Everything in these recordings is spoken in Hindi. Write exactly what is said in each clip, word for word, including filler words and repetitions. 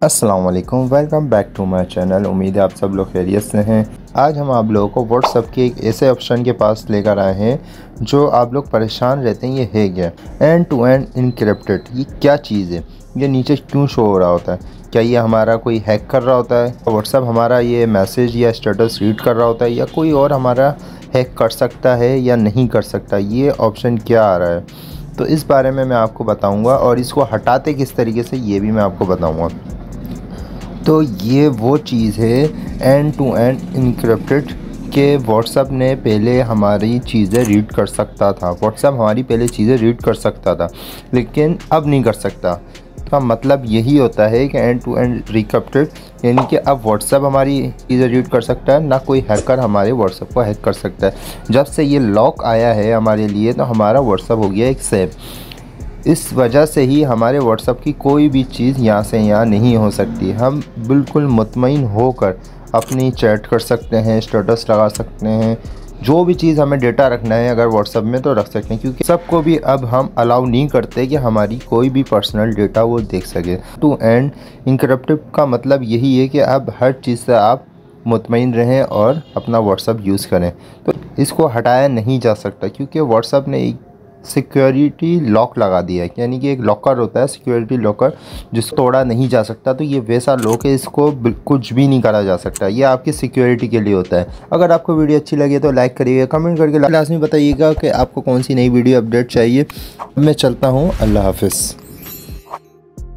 अस्सलाम वालेकुम, welcome back to my channel. उम्मीद है आप सब लोग खैरियत से हैं। आज हम आप लोगों को व्हाट्सएप के एक ऐसे ऑप्शन के पास लेकर आए हैं जो आप लोग परेशान रहते हैं। ये है क्या? End to end encrypted. ये क्या चीज़ है? ये नीचे क्यों शो हो रहा होता है? क्या ये हमारा कोई हैक कर रहा होता है? व्हाट्सएप हमारा ये मैसेज या स्टेटस रीड कर रहा होता है, या कोई और हमारा हैक कर सकता है या नहीं कर सकता? ये ऑप्शन क्या आ रहा है, तो इस बारे में मैं आपको बताऊँगा, और इसको हटाते किस तरीके से ये भी मैं आपको बताऊँगा। तो ये वो चीज़ है एंड टू एंड इनक्रिप्टेड के व्हाट्सएप ने पहले हमारी चीज़ें रीड कर सकता था। व्हाट्सएप हमारी पहले चीज़ें रीड कर सकता था, लेकिन अब नहीं कर सकता। तो मतलब यही होता है कि एंड टू एंड रिक्रिप्टेड, यानी कि अब व्हाट्सएप हमारी चीज़ें रीड कर सकता है, ना कोई हैकर हमारे व्हाट्सएप को हैक कर सकता है। जब से ये लॉक आया है हमारे लिए, तो हमारा व्हाट्सएप हो गया एक सेफ। इस वजह से ही हमारे व्हाट्सएप की कोई भी चीज़ यहाँ से यहाँ नहीं हो सकती। हम बिल्कुल मुतमईन होकर अपनी चैट कर सकते हैं, स्टेटस लगा सकते हैं, जो भी चीज़ हमें डेटा रखना है अगर व्हाट्सएप में तो रख सकते हैं, क्योंकि सबको भी अब हम अलाउ नहीं करते कि हमारी कोई भी पर्सनल डेटा वो देख सके। टू एंड इनक्रिप्टेड का मतलब यही है कि अब हर चीज़ से आप मुतमईन रहें और अपना व्हाट्सएप यूज़ करें। तो इसको हटाया नहीं जा सकता, क्योंकि व्हाट्सएप ने एक सिक्योरिटी लॉक लगा दिया है, यानी कि एक लॉकर होता है सिक्योरिटी लॉकर, जिसको तोड़ा नहीं जा सकता। तो ये वैसा लॉक है, इसको कुछ भी नहीं करा जा सकता। ये आपकी सिक्योरिटी के लिए होता है। अगर आपको वीडियो अच्छी लगे तो लाइक करिएगा, कमेंट करके लाजमी बताइएगा कि आपको कौन सी नई वीडियो अपडेट चाहिए। मैं चलता हूँ, अल्लाह हाफिज़।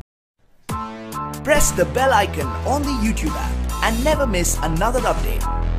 Press the bell icon on the YouTube app and never miss another update.